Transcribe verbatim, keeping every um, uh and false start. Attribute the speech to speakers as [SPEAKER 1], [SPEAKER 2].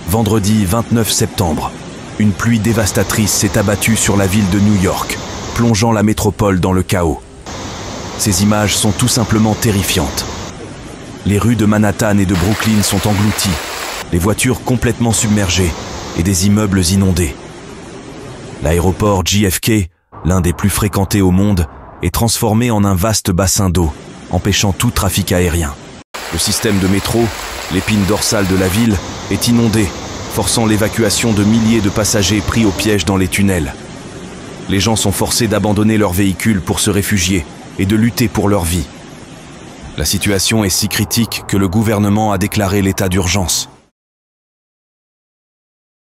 [SPEAKER 1] Vendredi vingt-neuf septembre, une pluie dévastatrice s'est abattue sur la ville de New York, plongeant la métropole dans le chaos. Ces images sont tout simplement terrifiantes. Les rues de Manhattan et de Brooklyn sont englouties, les voitures complètement submergées et des immeubles inondés. L'aéroport J F K, l'un des plus fréquentés au monde, est transformé en un vaste bassin d'eau, empêchant tout trafic aérien. Le système de métro, l'épine dorsale de la ville, est inondé, forçant l'évacuation de milliers de passagers pris au piège dans les tunnels. Les gens sont forcés d'abandonner leurs véhicules pour se réfugier et de lutter pour leur vie. La situation est si critique que le gouvernement a déclaré l'état d'urgence.